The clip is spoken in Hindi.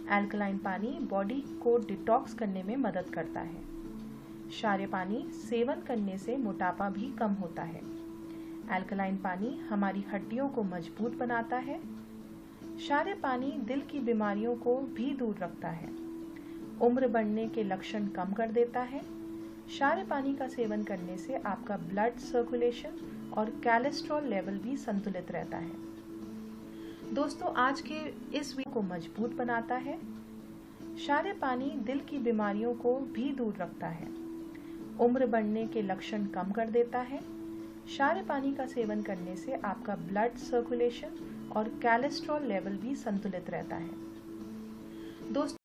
अल्कलाइन पानी बॉडी को डिटॉक्स करने में मदद करता है। क्षारीय पानी सेवन करने से मोटापा भी कम होता है। अल्कलाइन पानी हमारी हड्डियों को मजबूत बनाता है। क्षारीय पानी दिल की बीमारियों को भी दूर रखता है। उम्र बढ़ने के लक्षण कम कर देता है। क्षारीय पानी का सेवन करने से आपका ब्लड सर्कुलेशन और कोलेस्ट्रॉल लेवल भी संतुलित रहता है। दोस्तों, आज के इस वीडियो को मजबूत बनाता है। क्षारीय पानी दिल की बीमारियों को भी दूर रखता है। उम्र बढ़ने के लक्षण कम कर देता है। क्षारीय पानी का सेवन करने से आपका ब्लड सर्कुलेशन और कोलेस्ट्रॉल लेवल भी संतुलित रहता है। दोस्तों,